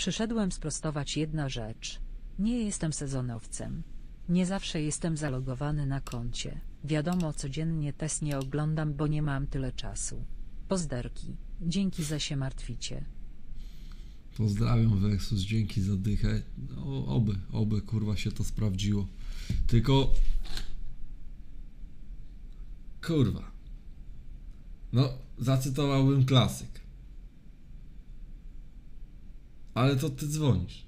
Przyszedłem sprostować jedna rzecz. Nie jestem sezonowcem. Nie zawsze jestem zalogowany na koncie. Wiadomo, codziennie test nie oglądam, bo nie mam tyle czasu. Pozderki. Dzięki, za się martwicie. Pozdrawiam Vexus, dzięki za dychę. No, oby kurwa się to sprawdziło. Tylko... Kurwa. No, zacytowałbym klasyk. Ale to ty dzwonisz.